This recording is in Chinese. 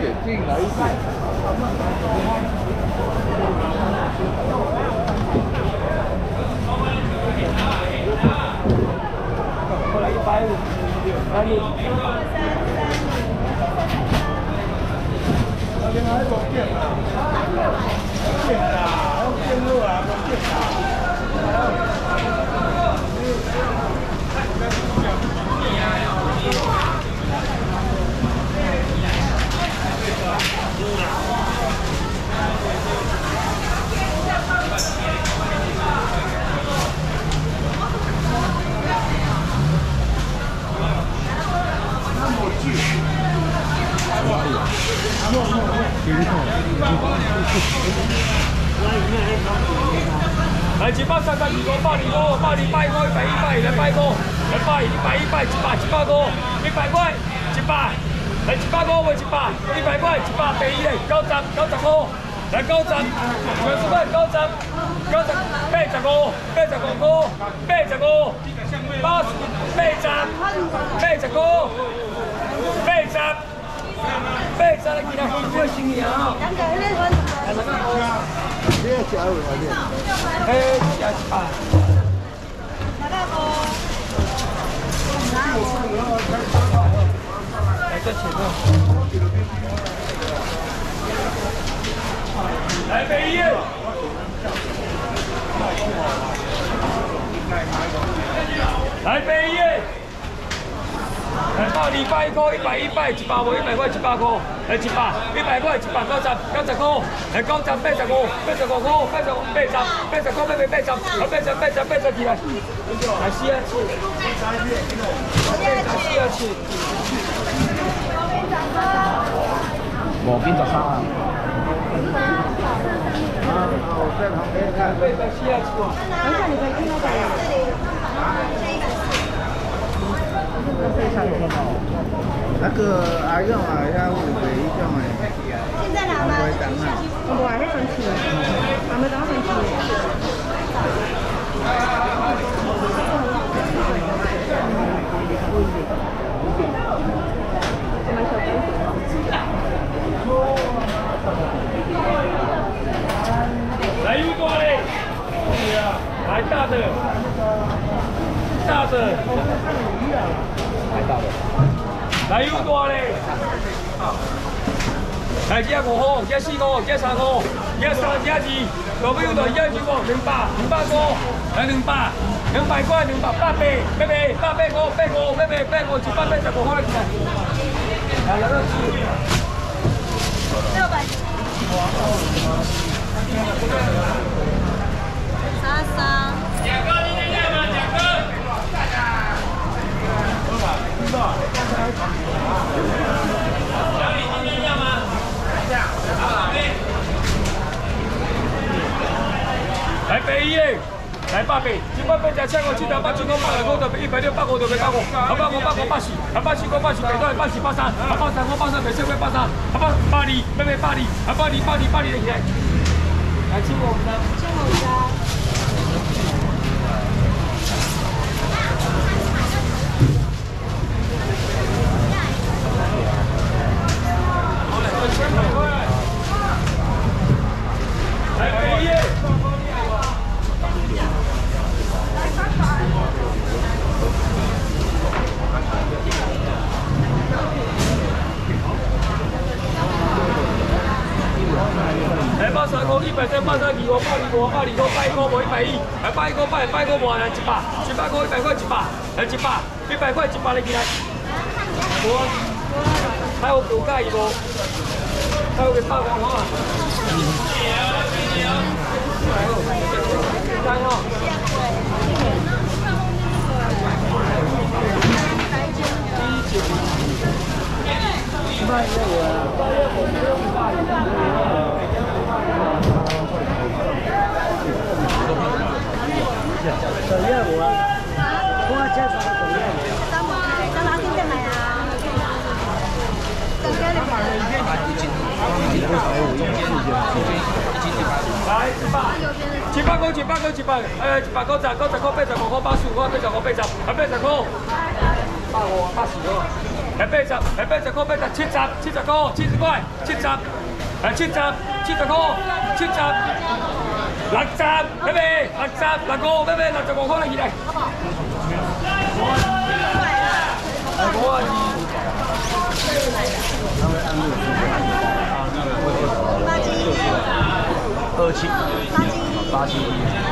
点，进来一点。过来150，哪里？那边还有变啊，变啊，还有变路啊，变啊。 来132、5、85、85、100、100、100、200、100、100、100、100、100、100块，100，来100块为100， 100块100，第一嘞90、95，来90，全是份90、85、85块，85、80、85、80、80来给他分过新年啊！你要加入哪边？加100。来这前面。来北一。来北一。 来80、100块、100、100、100无100块100块，来100、100块100、90、90块，来90、85、85块、85、80块80起来，来42次，42次，无变13啊。我在旁边看，42次。等下你可以听到那个阿勇啊，遐有卖迄种诶。现在拿吗？我还没生气，还没当生气。来又多嘞！来大的，大的。 太大了，来又大嘞！来这5号，这4号，这3号，这3、这2，老朋友来115、200、200块，来200、200块、200、800、800、800块、800、800、800、185块来，来来来，600。33。贾哥，今天要吗？贾哥。 小李今天要吗？来北一嘞，来800，今晚被加7个7条8、7个8、9个160、8个就180，8个8个80，80个80北段80、83，83个83北社会83，82、80、80、80的起来，来7个5张。 来北一。来83块、100块、82块、82块、82块、100块无110，来100块100、100块无来100，100块100块100，来100、100块100来起来。无，还有9介伊无？还有个8块好啊。 加油！卖这个啊！怎样我？我介绍怎样？咱拿今天买啊！等下你买了一件，来700块，700块，100块，100块90块，85块，85块，85块，80块，80块，85块，85块，80块。 80，来80块，80，70，70块，70块，70，来70，70块，70，60，妹妹，60，65，妹妹，65块起来。 87，87。